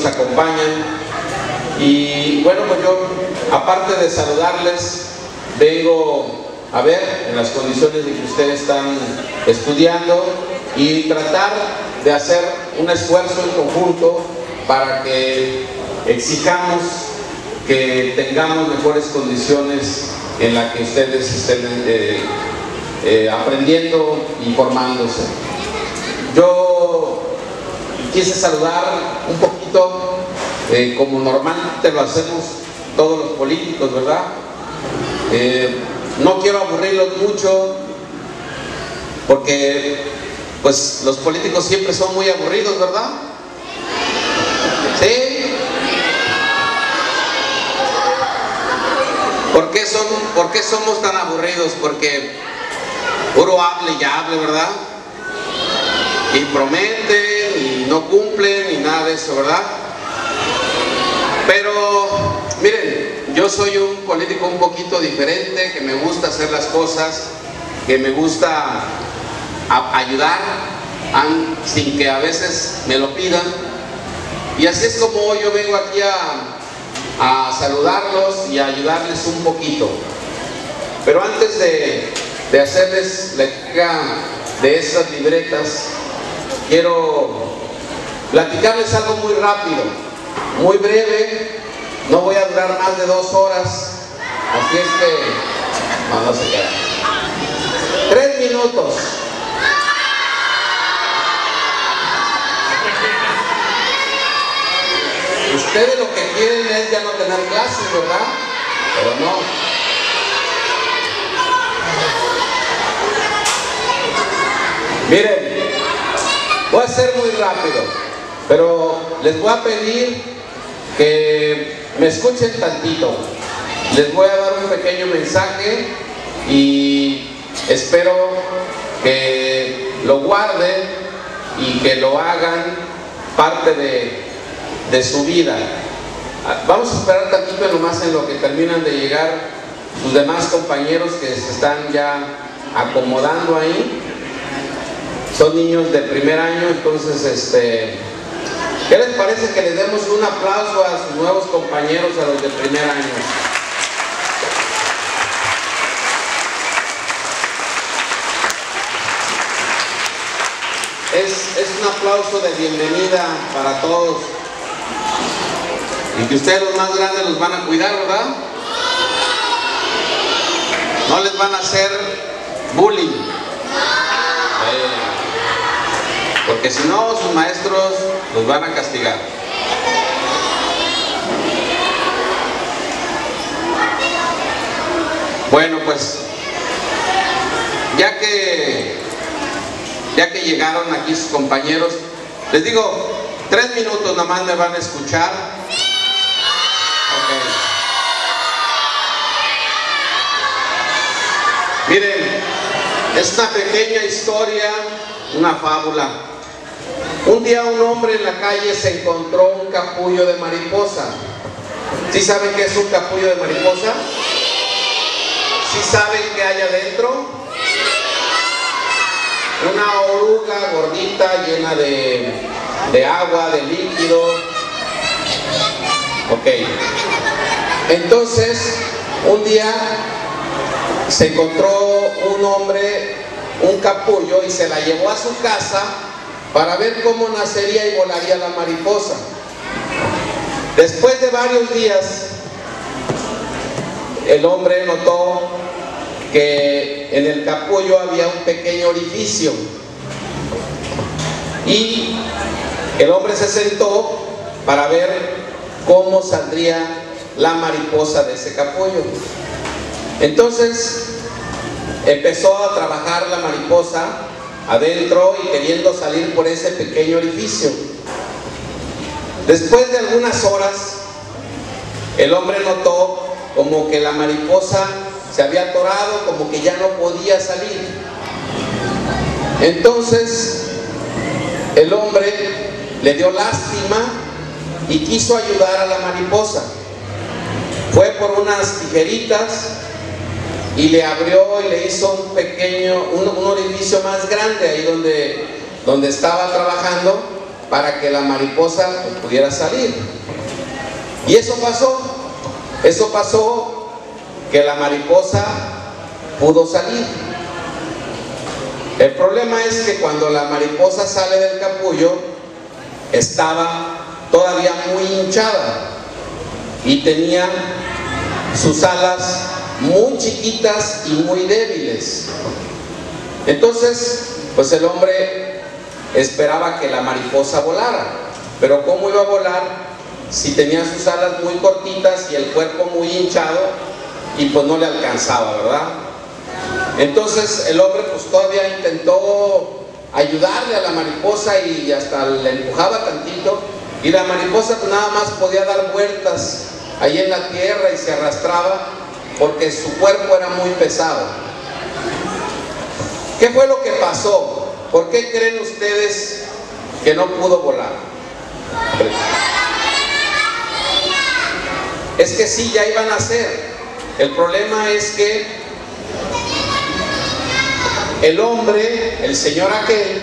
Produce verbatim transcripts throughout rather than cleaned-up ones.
acompañan. Y bueno, pues yo, aparte de saludarles, vengo a ver en las condiciones de que ustedes están estudiando y tratar de hacer un esfuerzo en conjunto para que exijamos que tengamos mejores condiciones en las que ustedes estén eh, eh, aprendiendo y formándose. Yo quise saludar un poquito eh, como normalmente lo hacemos todos los políticos, ¿verdad? Eh, no quiero aburrirlos mucho porque pues los políticos siempre son muy aburridos, ¿verdad? ¿Sí? ¿Por qué, son, ¿Por qué somos tan aburridos? Porque puro hable y hable, ¿verdad? Y prometen y no cumplen y nada de eso, ¿verdad? Pero miren, yo soy un político un poquito diferente, que me gusta hacer las cosas, que me gusta a ayudar sin que a veces me lo pidan. Y así es como hoy yo vengo aquí a, a saludarlos y a ayudarles un poquito. Pero antes de, de hacerles la entrega de estas libretas, quiero platicarles algo muy rápido, muy breve. No voy a durar más de dos horas, así es que no, no se queda. Tres minutos. Ustedes lo que quieren es ya no tener clases, ¿verdad? Pero no. Miren, voy a ser muy rápido, pero les voy a pedir que me escuchen tantito. Les voy a dar un pequeño mensaje y espero que lo guarden y que lo hagan parte de, de su vida. Vamos a esperar tantito nomás en lo que terminan de llegar sus demás compañeros que se están ya acomodando ahí. Son niños de primer año, entonces este... ¿qué les parece que les demos un aplauso a sus nuevos compañeros, a los de primer año? Es, es un aplauso de bienvenida para todos. Y que ustedes los más grandes los van a cuidar, ¿verdad? No les van a hacer bullying. Eh, porque si no, sus maestros los van a castigar. Bueno, pues ya que ya que llegaron aquí sus compañeros, les digo, tres minutos nomás me van a escuchar. Okay. Miren, es una pequeña historia, una fábula. Un día un hombre en la calle se encontró un capullo de mariposa. ¿Sí saben qué es un capullo de mariposa? ¿Sí saben qué hay adentro? Una oruga gordita llena de, de agua, de líquido. Ok. Entonces, un día se encontró un hombre un capullo y se la llevó a su casa para ver cómo nacería y volaría la mariposa. Después de varios días, el hombre notó que en el capullo había un pequeño orificio y el hombre se sentó para ver cómo saldría la mariposa de ese capullo. Entonces empezó a trabajar la mariposa adentro y queriendo salir por ese pequeño orificio. Después de algunas horas, el hombre notó como que la mariposa se había atorado, como que ya no podía salir. Entonces el hombre le dio lástima y quiso ayudar a la mariposa. Fue por unas tijeritas y le abrió y le hizo un pequeño, un, un orificio más grande ahí donde, donde estaba trabajando, para que la mariposa pues, pudiera salir. Y eso pasó, eso pasó que la mariposa pudo salir. El problema es que cuando la mariposa sale del capullo, estaba todavía muy hinchada y tenía sus alas muy chiquitas y muy débiles. Entonces, pues el hombre esperaba que la mariposa volara, pero ¿cómo iba a volar si tenía sus alas muy cortitas y el cuerpo muy hinchado y pues no le alcanzaba, ¿verdad? Entonces el hombre pues todavía intentó ayudarle a la mariposa y hasta le empujaba tantito, y la mariposa pues nada más podía dar vueltas ahí en la tierra y se arrastraba porque su cuerpo era muy pesado. ¿Qué fue lo que pasó? ¿Por qué creen ustedes que no pudo volar? Es que sí, ya iban a hacer. El problema es que el hombre, el señor aquel,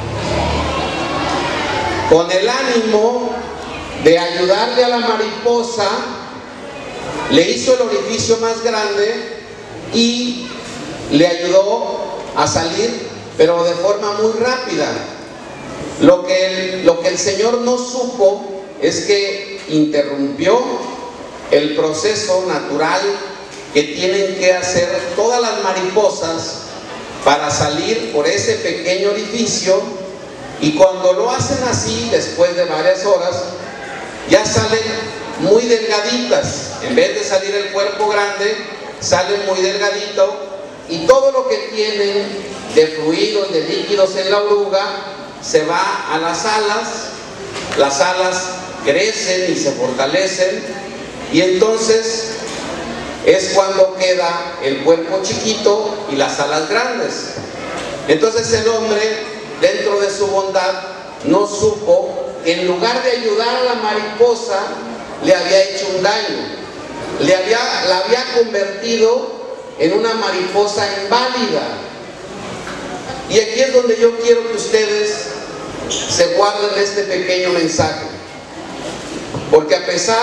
con el ánimo de ayudarle a la mariposa, le hizo el orificio más grande y le ayudó a salir, pero de forma muy rápida. Lo que el, lo que el Señor no supo es que interrumpió el proceso natural que tienen que hacer todas las mariposas para salir por ese pequeño orificio, y cuando lo hacen así, después de varias horas, ya salen muy delgaditas. En vez de salir el cuerpo grande, salen muy delgadito, y todo lo que tienen de fluidos, de líquidos en la oruga, se va a las alas. Las alas crecen y se fortalecen, y entonces es cuando queda el cuerpo chiquito y las alas grandes. Entonces el hombre, dentro de su bondad, no supo que en lugar de ayudar a la mariposa, le había hecho un daño. Le había, la había convertido en una mariposa inválida. Y aquí es donde yo quiero que ustedes se guarden este pequeño mensaje, porque a pesar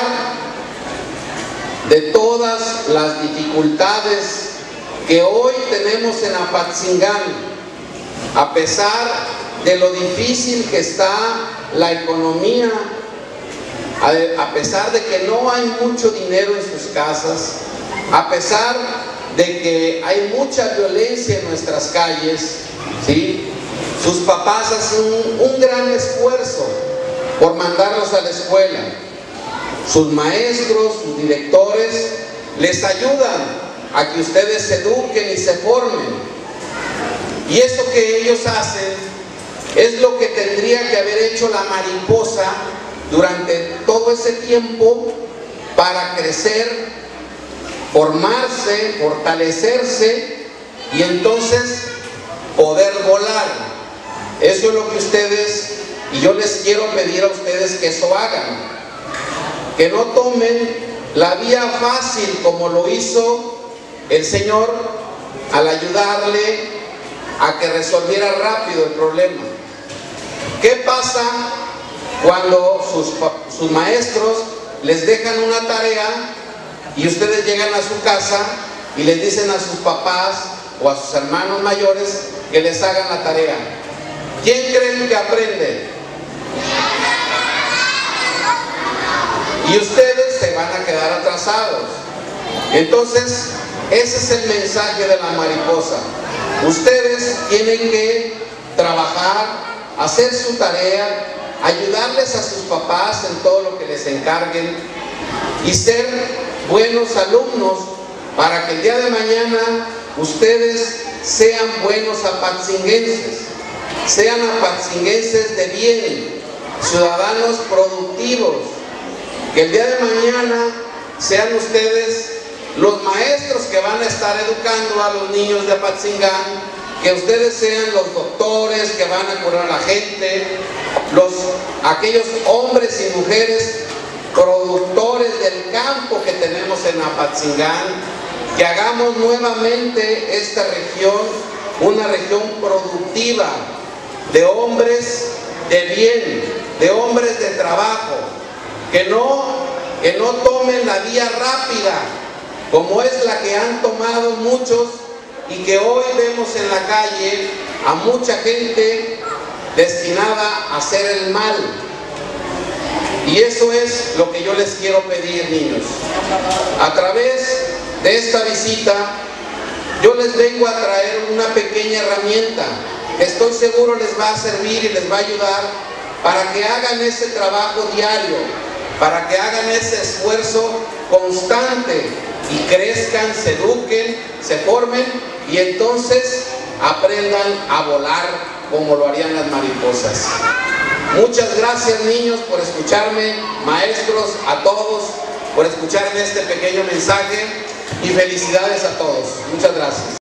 de todas las dificultades que hoy tenemos en Apatzingán, a pesar de lo difícil que está la economía, a pesar de que no hay mucho dinero en sus casas, a pesar de que hay mucha violencia en nuestras calles, ¿sí? Sus papás hacen un, un gran esfuerzo por mandarlos a la escuela. Sus maestros, sus directores, les ayudan a que ustedes se eduquen y se formen. Y eso que ellos hacen es lo que tendría que haber hecho la mariposa durante todo ese tiempo para crecer, formarse, fortalecerse y entonces poder volar. Eso es lo que ustedes, y yo les quiero pedir a ustedes que eso hagan, que no tomen la vía fácil como lo hizo el Señor al ayudarle a que resolviera rápido el problema. ¿Qué pasa cuando sus, sus maestros les dejan una tarea y ustedes llegan a su casa y les dicen a sus papás o a sus hermanos mayores que les hagan la tarea? ¿Quién creen que aprende? Y ustedes se van a quedar atrasados. Entonces, ese es el mensaje de la mariposa. Ustedes tienen que trabajar, hacer su tarea, ayudarles a sus papás en todo lo que les encarguen y ser buenos alumnos para que el día de mañana ustedes sean buenos apatzinguenses, sean apatzinguenses de bien, ciudadanos productivos, que el día de mañana sean ustedes los maestros que van a estar educando a los niños de Apatzingán, que ustedes sean los doctores que van a curar a la gente, los, aquellos hombres y mujeres productores del campo que tenemos en Apatzingán, que hagamos nuevamente esta región una región productiva de hombres de bien, de hombres de trabajo, que no, que no tomen la vía rápida, como es la que han tomado muchos y que hoy vemos en la calle a mucha gente destinada a hacer el mal. Y eso es lo que yo les quiero pedir, niños. A través de esta visita, yo les vengo a traer una pequeña herramienta que estoy seguro les va a servir y les va a ayudar para que hagan ese trabajo diario, para que hagan ese esfuerzo constante y crezcan, se eduquen, se formen y entonces aprendan a volar como lo harían las mariposas. Muchas gracias, niños, por escucharme, maestros, a todos, por escucharme este pequeño mensaje y felicidades a todos. Muchas gracias.